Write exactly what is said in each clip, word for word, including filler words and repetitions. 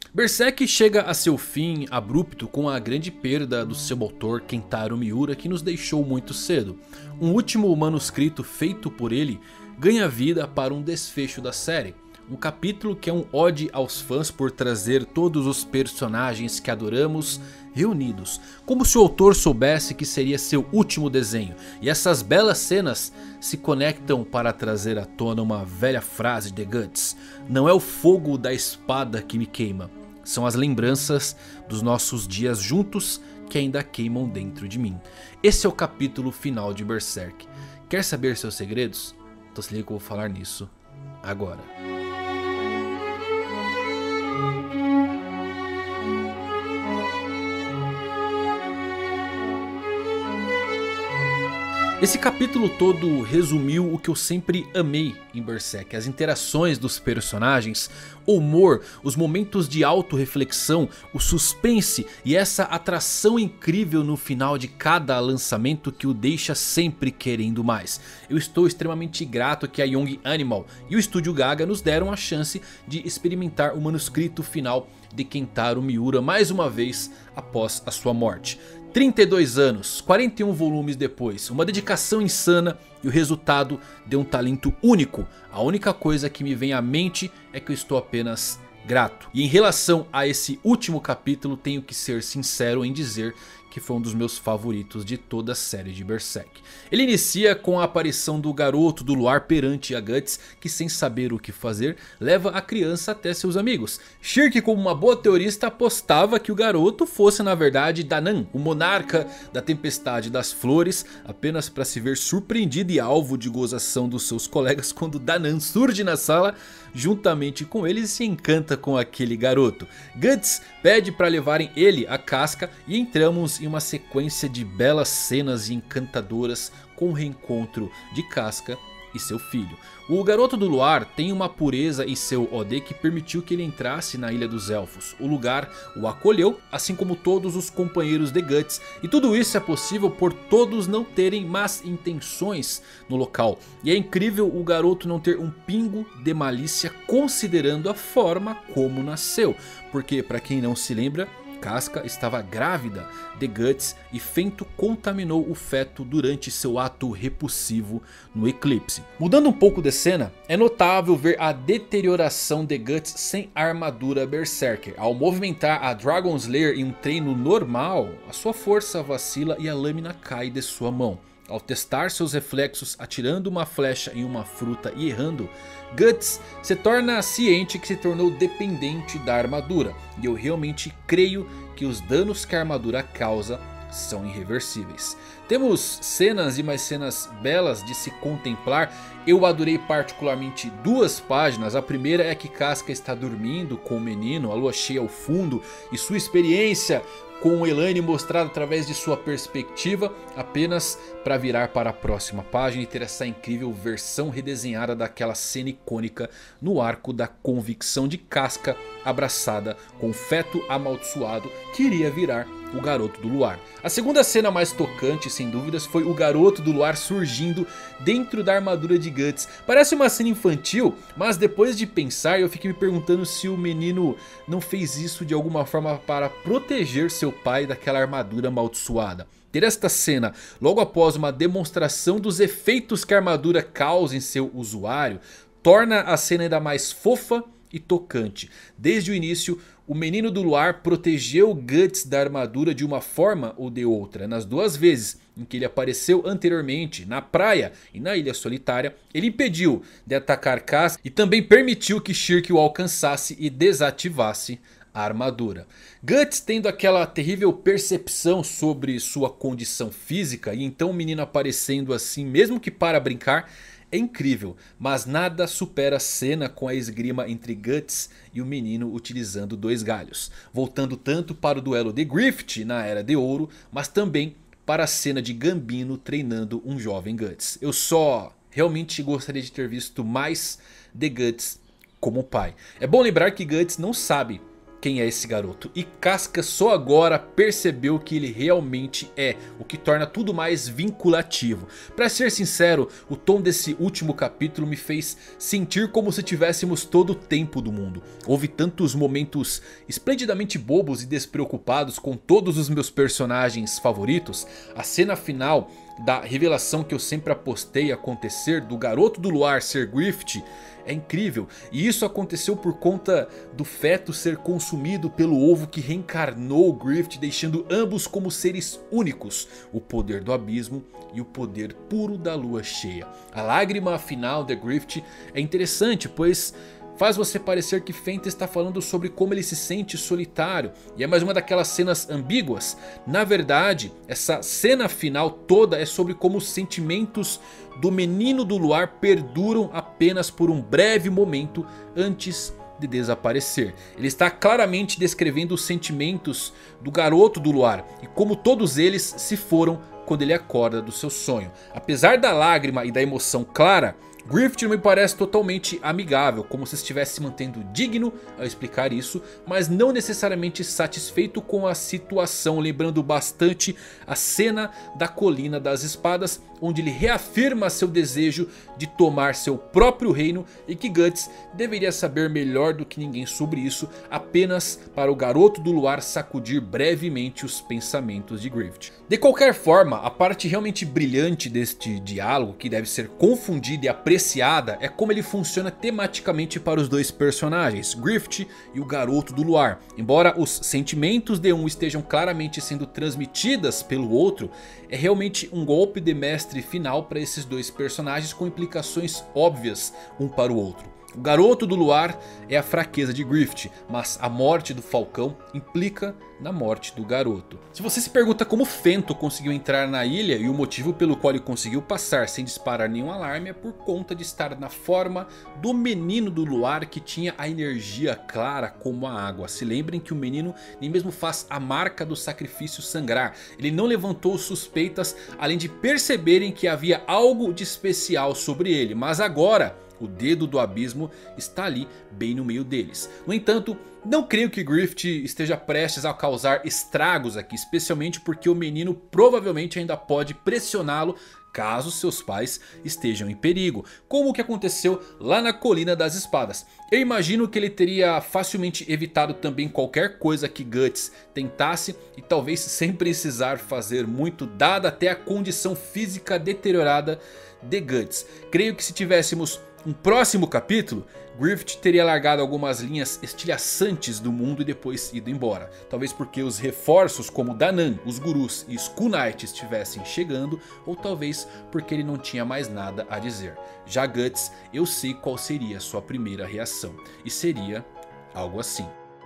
Berserk chega a seu fim abrupto com a grande perda do seu autor Kentaro Miura, que nos deixou muito cedo. Um último manuscrito feito por ele ganha vida para um desfecho da série. Um capítulo que é um ode aos fãs por trazer todos os personagens que adoramos reunidos. Como se o autor soubesse que seria seu último desenho. E essas belas cenas se conectam para trazer à tona uma velha frase de Guts: não é o fogo da espada que me queima, são as lembranças dos nossos dias juntos que ainda queimam dentro de mim. Esse é o capítulo final de Berserk. Quer saber seus segredos? Então se liga que eu vou falar nisso agora. Esse capítulo todo resumiu o que eu sempre amei em Berserk. As interações dos personagens, o humor, os momentos de autorreflexão, o suspense e essa atração incrível no final de cada lançamento que o deixa sempre querendo mais. Eu estou extremamente grato que a Young Animal e o Estúdio Gaga nos deram a chance de experimentar o manuscrito final de Kentaro Miura mais uma vez após a sua morte. trinta e dois anos, quarenta e um volumes depois, uma dedicação insana e o resultado de um talento único. A única coisa que me vem à mente é que eu estou apenas grato. E em relação a esse último capítulo, tenho que ser sincero em dizer que foi um dos meus favoritos de toda a série de Berserk. Ele inicia com a aparição do garoto do luar perante a Guts, que sem saber o que fazer, leva a criança até seus amigos. Shirk, como uma boa teorista, apostava que o garoto fosse na verdade Danan, o monarca da tempestade das flores, apenas para se ver surpreendido e alvo de gozação dos seus colegas quando Danan surge na sala juntamente com eles e se encanta com aquele garoto. Guts pede para levarem ele a Casca e entramos em uma sequência de belas cenas encantadoras com o reencontro de Casca e seu filho. O garoto do luar tem uma pureza em seu Ode que permitiu que ele entrasse na Ilha dos Elfos. O lugar o acolheu, assim como todos os companheiros de Guts. E tudo isso é possível por todos não terem más intenções no local. E é incrível o garoto não ter um pingo de malícia considerando a forma como nasceu. Porque, para quem não se lembra, Casca estava grávida de Guts e Fento contaminou o feto durante seu ato repulsivo no eclipse. Mudando um pouco de cena, é notável ver a deterioração de Guts sem a armadura Berserker. Ao movimentar a Dragon Slayer em um treino normal, a sua força vacila e a lâmina cai de sua mão. Ao testar seus reflexos atirando uma flecha em uma fruta e errando, Guts se torna ciente que se tornou dependente da armadura. E eu realmente creio que os danos que a armadura causa são irreversíveis. Temos cenas e mais cenas belas de se contemplar. Eu adorei particularmente duas páginas. A primeira é que Casca está dormindo com o menino, a lua cheia ao fundo, e sua experiência com Elaine mostrada através de sua perspectiva, apenas para virar para a próxima página e ter essa incrível versão redesenhada daquela cena icônica no arco da convicção de Casca abraçada com o feto amaldiçoado que iria virar o garoto do luar. A segunda cena mais tocante, sem dúvidas, foi o garoto do luar surgindo dentro da armadura de Guts. Parece uma cena infantil, mas depois de pensar eu fiquei me perguntando se o menino não fez isso de alguma forma para proteger seu pai daquela armadura amaldiçoada. Ter esta cena logo após uma demonstração dos efeitos que a armadura causa em seu usuário torna a cena ainda mais fofa e tocante. Desde o início, o menino do luar protegeu Guts da armadura de uma forma ou de outra. Nas duas vezes em que ele apareceu anteriormente, na praia e na ilha solitária, ele impediu de atacar Casca e também permitiu que Shirk o alcançasse e desativasse a armadura. Guts tendo aquela terrível percepção sobre sua condição física e então o menino aparecendo assim, mesmo que para brincar, é incrível, mas nada supera a cena com a esgrima entre Guts e o menino utilizando dois galhos. Voltando tanto para o duelo de Griffith na Era de Ouro, mas também para a cena de Gambino treinando um jovem Guts. Eu só realmente gostaria de ter visto mais de Guts como pai. É bom lembrar que Guts não sabe quem é esse garoto. E Casca só agora percebeu que ele realmente é, o que torna tudo mais vinculativo. Pra ser sincero, o tom desse último capítulo me fez sentir como se tivéssemos todo o tempo do mundo. Houve tantos momentos esplendidamente bobos e despreocupados com todos os meus personagens favoritos. A cena final da revelação que eu sempre apostei acontecer, do garoto do luar ser Griffith, é incrível. E isso aconteceu por conta do feto ser consumido pelo ovo que reencarnou Griffith, deixando ambos como seres únicos. O poder do abismo e o poder puro da lua cheia. A lágrima final de Griffith é interessante, pois faz você parecer que Fenta está falando sobre como ele se sente solitário. E é mais uma daquelas cenas ambíguas. Na verdade, essa cena final toda é sobre como os sentimentos do menino do luar perduram apenas por um breve momento antes de desaparecer. Ele está claramente descrevendo os sentimentos do garoto do luar e como todos eles se foram quando ele acorda do seu sonho. Apesar da lágrima e da emoção clara, Griffith não me parece totalmente amigável, como se estivesse se mantendo digno ao explicar isso, mas não necessariamente satisfeito com a situação, lembrando bastante a cena da Colina das Espadas, onde ele reafirma seu desejo de tomar seu próprio reino e que Guts deveria saber melhor do que ninguém sobre isso, apenas para o garoto do luar sacudir brevemente os pensamentos de Griffith. De qualquer forma, a parte realmente brilhante deste diálogo, que deve ser confundida e apreciada, é como ele funciona tematicamente para os dois personagens, Griffith e o garoto do luar. Embora os sentimentos de um estejam claramente sendo transmitidas pelo outro, é realmente um golpe de mestre final para esses dois personagens, com implicações óbvias um para o outro. O garoto do luar é a fraqueza de Griffith, mas a morte do Falcão implica na morte do garoto. Se você se pergunta como Fento conseguiu entrar na ilha e o motivo pelo qual ele conseguiu passar sem disparar nenhum alarme, é por conta de estar na forma do menino do luar, que tinha a energia clara como a água. Se lembrem que o menino nem mesmo faz a marca do sacrifício sangrar. Ele não levantou suspeitas, além de perceberem que havia algo de especial sobre ele. Mas agora o dedo do abismo está ali bem no meio deles. No entanto, não creio que Griffith esteja prestes a causar estragos aqui, especialmente porque o menino provavelmente ainda pode pressioná-lo caso seus pais estejam em perigo, como o que aconteceu lá na Colina das Espadas. Eu imagino que ele teria facilmente evitado também qualquer coisa que Guts tentasse, e talvez sem precisar fazer muito, dada até a condição física deteriorada de Guts. Creio que se tivéssemos um próximo capítulo, Griffith teria largado algumas linhas estilhaçantes do mundo e depois ido embora. Talvez porque os reforços como Danan, os Gurus e Skull Knight estivessem chegando, ou talvez porque ele não tinha mais nada a dizer. Já Guts, eu sei qual seria a sua primeira reação, e seria algo assim.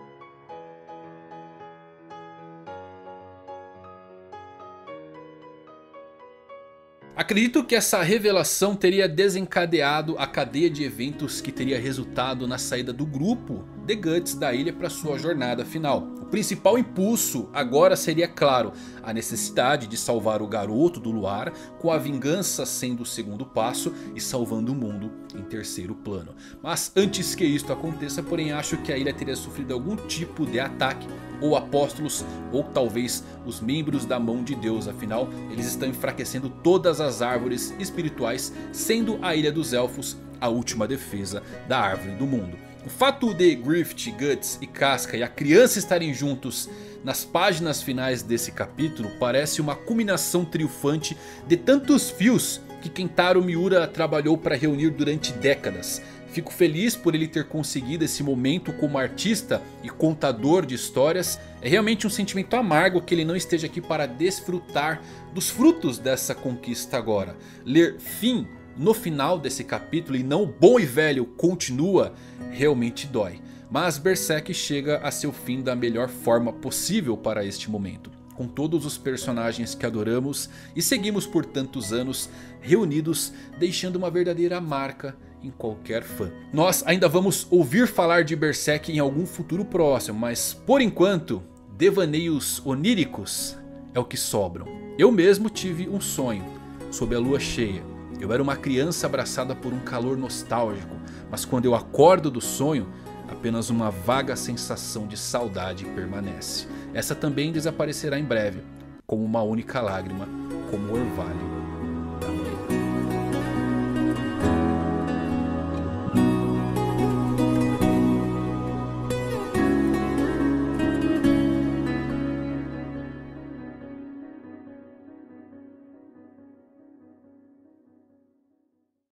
Acredito que essa revelação teria desencadeado a cadeia de eventos que teria resultado na saída do grupo de Guts da ilha para sua jornada final. O principal impulso agora seria, claro, a necessidade de salvar o garoto do luar, com a vingança sendo o segundo passo e salvando o mundo em terceiro plano. Mas antes que isto aconteça, porém, acho que a ilha teria sofrido algum tipo de ataque, ou apóstolos, ou talvez os membros da mão de Deus. Afinal, eles estão enfraquecendo todas as árvores espirituais, sendo a Ilha dos Elfos a última defesa da árvore do mundo. O fato de Griffith, Guts e Casca e a criança estarem juntos nas páginas finais desse capítulo parece uma culminação triunfante de tantos fios que Kentaro Miura trabalhou para reunir durante décadas. Fico feliz por ele ter conseguido esse momento como artista e contador de histórias. É realmente um sentimento amargo que ele não esteja aqui para desfrutar dos frutos dessa conquista agora. Ler fim no final desse capítulo e não o bom e velho continua realmente dói. Mas Berserk chega a seu fim da melhor forma possível para este momento, com todos os personagens que adoramos e seguimos por tantos anos reunidos, deixando uma verdadeira marca em qualquer fã. Nós ainda vamos ouvir falar de Berserk em algum futuro próximo, mas por enquanto, devaneios oníricos é o que sobram. Eu mesmo tive um sonho sob a lua cheia. Eu era uma criança abraçada por um calor nostálgico, mas quando eu acordo do sonho, a apenas uma vaga sensação de saudade permanece. Essa também desaparecerá em breve, como uma única lágrima, como o orvalho